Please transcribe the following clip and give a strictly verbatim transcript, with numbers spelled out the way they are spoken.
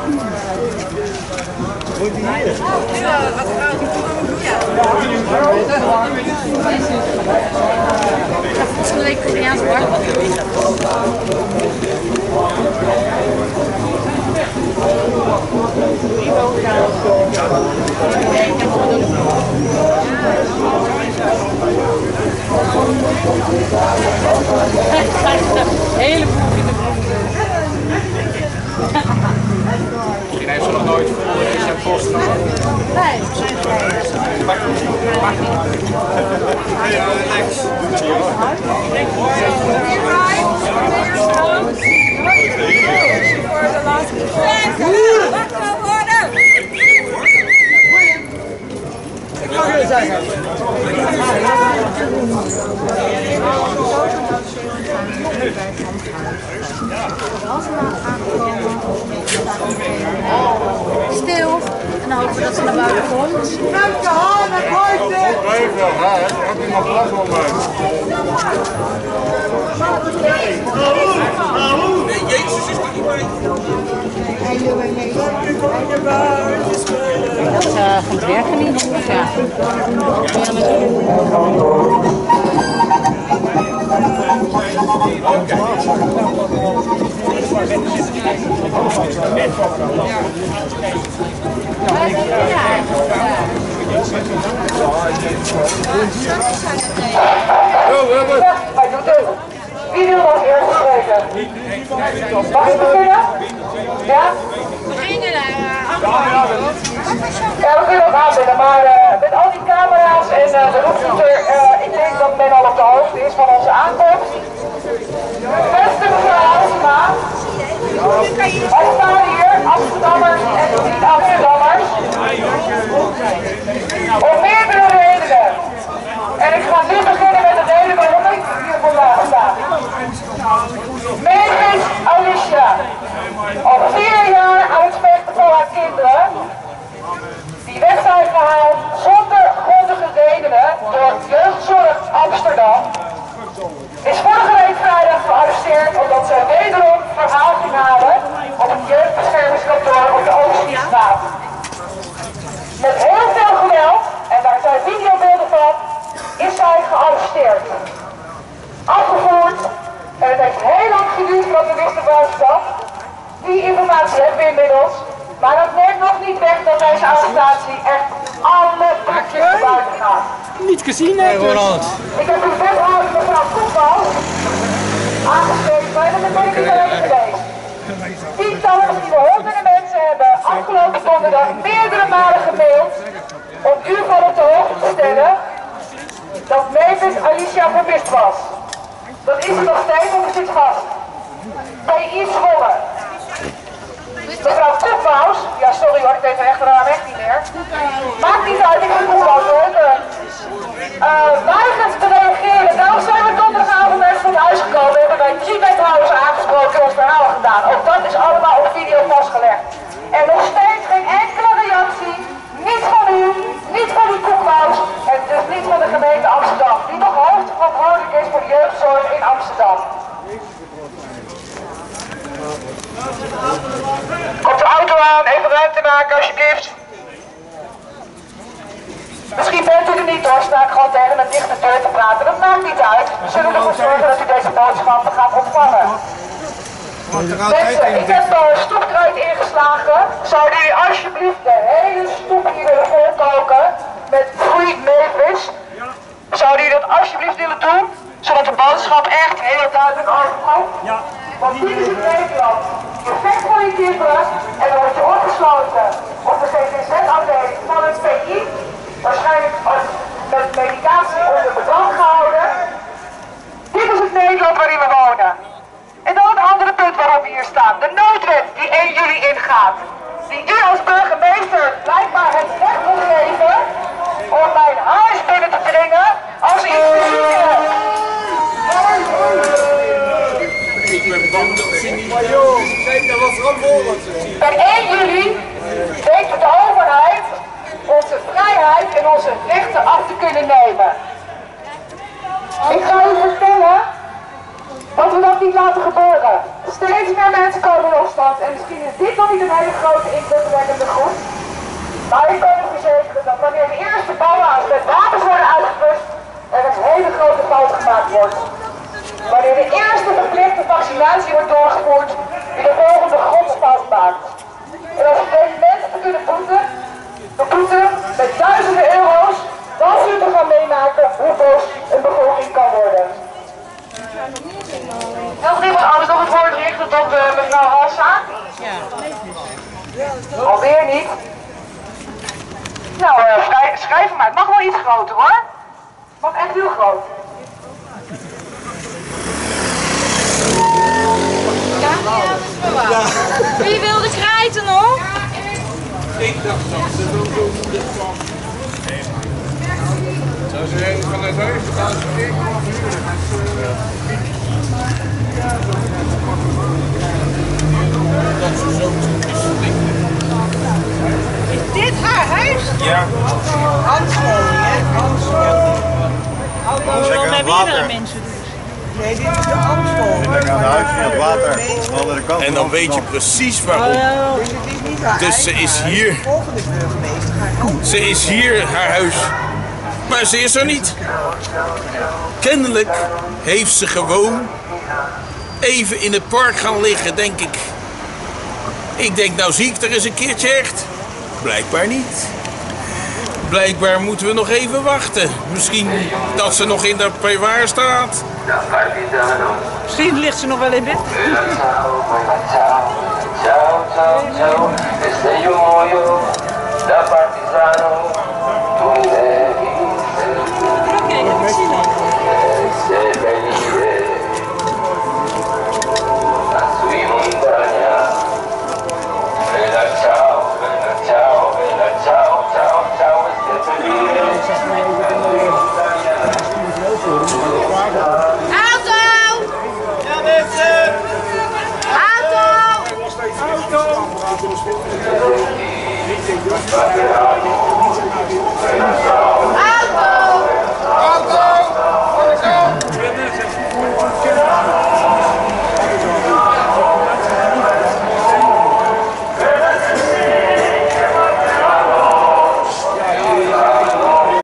Moet hij hier? Ja, wat fout. Volgende week Koreaans bar. Heleboel in de Misschien heeft ze nog nooit voor in zijn post gehad. nee. Ik wil jullie zeggen. Stil en hopen dat ze naar buiten komt. Kijk de haan naar buiten! Even, hè? Heb je nog last van mij? Nee, Jezus is toch niet bij? Dat is uh, van het werken niet. Ja. Hij doet het. Wie wil als eerste spreken? Mag ik beginnen? Ja? Beginnen daar. Ja, we kunnen ook aanbieden, maar uh, met al die camera's en uh, de roeptoeter, uh, ik denk dat men al op de hoogte is van onze aankomst. Beste mevrouw Halsema, wij staan hier, Amsterdammers en niet-Amsterdammers, om meerdere redenen. En ik ga nu beginnen met de reden waarom ik hier vandaag sta. Mavis Alicia, al vier jaar aan het vechten voor haar kinderen, die weg zijn gehaald zonder grondige redenen door Jeugdzorg Amsterdam, is vorige week vrijdag gearresteerd omdat zij wederom verhaal ging halen op het jeugdbeschermingskantoor op de Ooststraat. Met heel veel geweld, en daar zijn videobeelden van, is zij gearresteerd. Afgevoerd, en het heeft heel lang geduurd voordat we wisten waar ze zat. Die informatie hebben we inmiddels, maar dat neemt nog niet weg dat deze arrestatie echt alle pakjes naar buiten gaat. Niet gezien, hè, Ronald? Ik heb uw wethouder mevrouw Koepal aangesproken, maar dat ben ik niet alleen geweest. Tientallen, misschien wel honderden mensen hebben afgelopen donderdag meerdere malen gemaild om u van op de hoogte te stellen dat Mavis Alicia vermist was. Dat is er nog steeds, want het zit vast. P I Zwolle. Mevrouw Koephaus, ja sorry hoor, ik weet haar achternaam echt niet meer. Maakt niet uit, ik ben Koephaus hoor. Uh, weigert te reageren. Daarom zijn we donderdagavond naar het huis gekomen. We hebben bij drie wethouders aangesproken en ons verhaal gedaan. Ook dat is allemaal op video vastgelegd. En nog steeds geen enkele reactie. Niet van u, niet van die Koephaus en dus niet van de gemeente Amsterdam. Die nog hoofdverantwoordelijk is voor de jeugdzorg in Amsterdam. Komt de auto aan, even ruimte maken alsjeblieft. Misschien bent u er niet hoor, sta ik gewoon tegen een dichte deur te praten. Dat maakt niet uit. We zullen ervoor zorgen dat u deze boodschappen gaat ontvangen. Mensen, ik heb uh, stoepkruid ingeslagen. Zouden jullie alsjeblieft de hele stoep hier willen volkoken met Free Mavis? Zouden jullie dat alsjeblieft willen doen? Zodat de boodschap echt heel duidelijk overkomt? Ja. Want dit is het Nederland. Je vecht voor je kinderen en dan word je opgesloten op de C T Z-afdeling van het P I. Waarschijnlijk met medicatie onder bedwang gehouden. Dit is het Nederland waarin we wonen. En dan het andere punt waarop we hier staan. De noodwet die één juli ingaat. Die u als burgemeester blijkbaar het recht moet geven om mijn huis binnen te dringen als u iets te zoeken hebt. Per één juli denkt de overheid onze vrijheid en onze rechten af te kunnen nemen. Ik ga u vertellen dat we dat niet laten gebeuren. Steeds meer mensen komen in opstand en misschien is dit nog niet een hele grote indrukwekkende groep. Maar ik kan u verzekeren dat wanneer de eerste bouwlaars met waters worden uitgepust, er een hele grote fout gemaakt wordt. Wanneer de eerste verplichte vaccinatie wordt doorgevoerd, die de volgende grote fout maakt. En als u deze mensen te kunnen boeten, de boete met duizenden euro's, dan zult u gaan meemaken hoe boos een bevolking kan worden. Nog iemand anders nog het woord richten tot uh, mevrouw Halsa? Ja. Alweer niet? Nou, uh, schrijf, schrijf hem uit. Het mag wel iets groter hoor. Het mag echt heel groot. Ja, ja, dat is wel waar. Wie wil de krijten nog? Ik dacht dat ze wel zo moeilijk kwam. Zou ze heen van het huis gaan ze dat ze zo Is dit haar huis? ja. Answoning, hè? Answoning. Anders Wel lekker bij aan het meerdere water. mensen dus. Nee, dit is de Amstel. Lekker aan de huis van het water. Aan de andere kant En van dan weet je Amsterdam. precies waarom. Dus het is niet haar Dus ze eigen is huis. hier. De volgende burgemeester gaat ook. Ze is hier, haar huis. Maar ze is er niet. Kennelijk heeft ze gewoon even in het park gaan liggen, denk ik. Ik denk, nou zie ik er eens een keertje echt. Blijkbaar niet. Blijkbaar moeten we nog even wachten. Misschien dat ze nog in de Pewaar staat. Misschien ligt ze nog wel in bed. Ciao, ciao, ciao, este io muoio da partigiano, tu mi devi Oké, heb ik zin in. seppellire la sui montagna. Bella ciao, bella ciao, bella ciao, ciao, ciao, e seppellire. Auto! Ja, mensen! Auto! Auto!